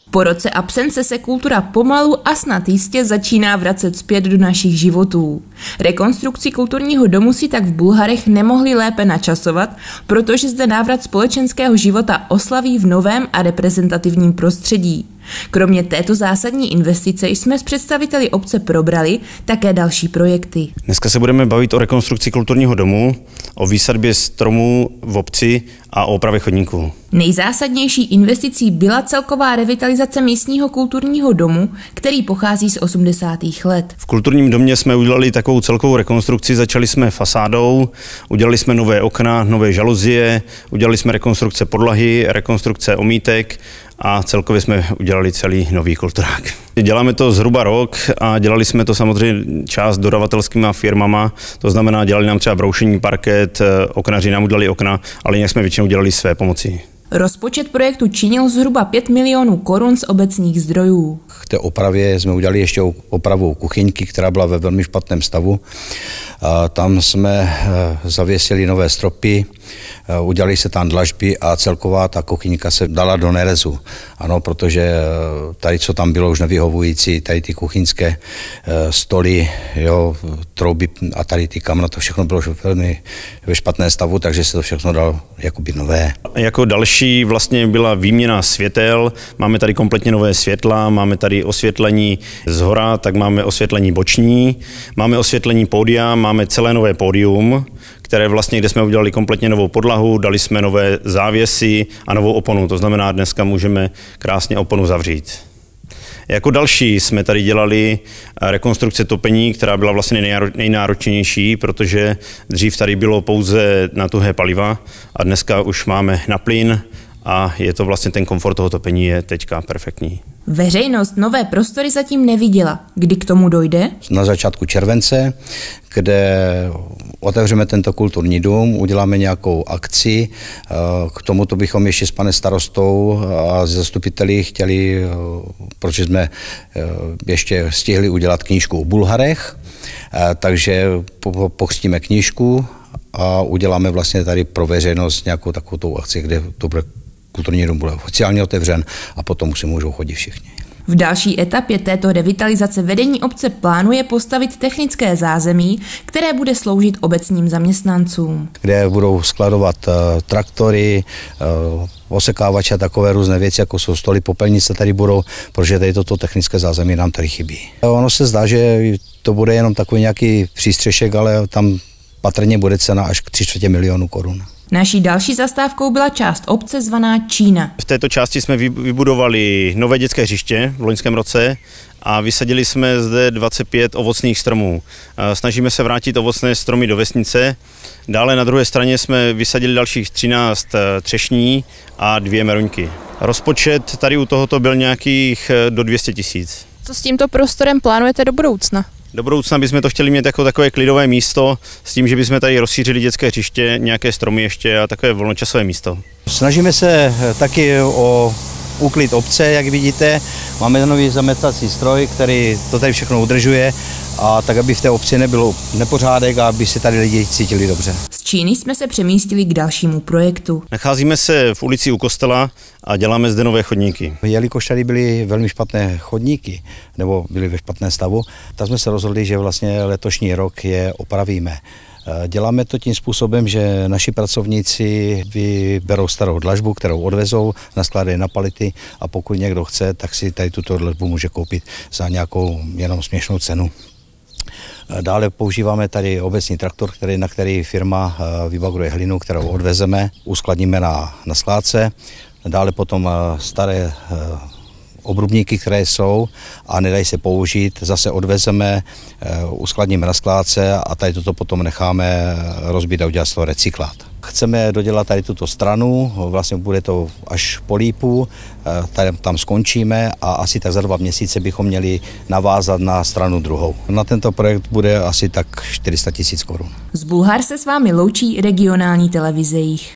Po roce absence se kultura pomalu a snad jistě začíná vracet zpět do našich životů. Rekonstrukci kulturního domu si tak v Bulharech nemohli lépe načasovat, protože zde návrat společenského života oslaví v novém a reprezentativním prostředí. Kromě této zásadní investice jsme s představiteli obce probrali také další projekty. Dneska se budeme bavit o rekonstrukci kulturního domu, o výsadbě stromů v obci a o opravě chodníků. Nejzásadnější investicí byla celková revitalizace místního kulturního domu, který pochází z 80. let. V kulturním domě jsme udělali takovou celkovou rekonstrukci, začali jsme fasádou, udělali jsme nové okna, nové žaluzie, udělali jsme rekonstrukce podlahy, rekonstrukce omítek a celkově jsme udělali celý nový kulturák. Děláme to zhruba rok a dělali jsme to samozřejmě část dodavatelskýma firmama, to znamená, dělali nám třeba broušení parket, oknaři nám udělali okna, ale jinak jsme většinou dělali své pomoci. Rozpočet projektu činil zhruba 5 milionů korun z obecních zdrojů. K té opravě jsme udělali ještě opravu kuchyňky, která byla ve velmi špatném stavu. Tam jsme zavěsili nové stropy, udělali se tam dlažby a celková ta kuchyňka se dala do nerezu. Ano, protože tady, co tam bylo už nevyhovující, tady ty kuchyňské stoly, jo, trouby a tady ty kamna, to všechno bylo velmi ve špatné stavu, takže se to všechno dalo jakoby nové. Jako další vlastně byla výměna světel, máme tady kompletně nové světla, máme tady osvětlení zhora, tak máme osvětlení boční, máme osvětlení pódia, máme celé nové pódium, které vlastně, kde jsme udělali kompletně novou podlahu, dali jsme nové závěsy a novou oponu, to znamená, dneska můžeme krásně oponu zavřít. Jako další jsme tady dělali rekonstrukce topení, která byla vlastně nejnáročnější, protože dřív tady bylo pouze na tuhé paliva a dneska už máme na plyn a je to vlastně ten komfort toho topení je teďka perfektní. Veřejnost nové prostory zatím neviděla. Kdy k tomu dojde? Na začátku července, kde otevřeme tento kulturní dům, uděláme nějakou akci. K tomuto bychom ještě s panem starostou a zastupiteli chtěli, protože jsme ještě stihli udělat knížku o Bulharech, takže pokřtíme knížku a uděláme vlastně tady pro veřejnost nějakou takovou akci, kde to bude kulturní dům bude oficiálně otevřen a potom si můžou chodit všichni. V další etapě této revitalizace vedení obce plánuje postavit technické zázemí, které bude sloužit obecním zaměstnancům. Kde budou skladovat traktory, osekávače a takové různé věci, jako jsou stoly, popelnice tady budou, protože tady toto technické zázemí nám tady chybí. Ono se zdá, že to bude jenom takový nějaký přístřešek, ale tam patrně bude cena až k 3/4 milionu korun. Naší další zastávkou byla část obce zvaná Čína. V této části jsme vybudovali nové dětské hřiště v loňském roce a vysadili jsme zde 25 ovocných stromů. Snažíme se vrátit ovocné stromy do vesnice. Dále na druhé straně jsme vysadili dalších 13 třešní a 2 meruňky. Rozpočet tady u tohoto byl nějakých do 200 000. Co s tímto prostorem plánujete do budoucna? Do budoucna bychom to chtěli mít jako takové klidové místo s tím, že bychom tady rozšířili dětské hřiště, nějaké stromy ještě a takové volnočasové místo. Snažíme se taky o úklid obce, jak vidíte. Máme nový zametací stroj, který to tady všechno udržuje a tak, aby v té obci nebyl nepořádek a aby se tady lidi cítili dobře. Z Číny jsme se přemístili k dalšímu projektu. Nacházíme se v ulici u kostela a děláme zde nové chodníky. Jelikož tady byly velmi špatné chodníky, nebo byly ve špatném stavu, tak jsme se rozhodli, že vlastně letošní rok je opravíme. Děláme to tím způsobem, že naši pracovníci vyberou starou dlažbu, kterou odvezou, naskládají na palety a pokud někdo chce, tak si tady tuto dlažbu může koupit za nějakou jenom směšnou cenu. Dále používáme tady obecní traktor, na který firma vybagruje hlinu, kterou odvezeme, uskladníme na skládce. Dále potom staré obrubníky, které jsou a nedají se použít, zase odvezeme, uskladníme na skládce a tady toto potom necháme rozbít a udělat z toho recyklát. Chceme dodělat tady tuto stranu, vlastně bude to až po lípu, tam skončíme a asi tak za 2 měsíce bychom měli navázat na stranu druhou. Na tento projekt bude asi tak 400 000 korun. Z Bulhar se s vámi loučí regionální televize Jih.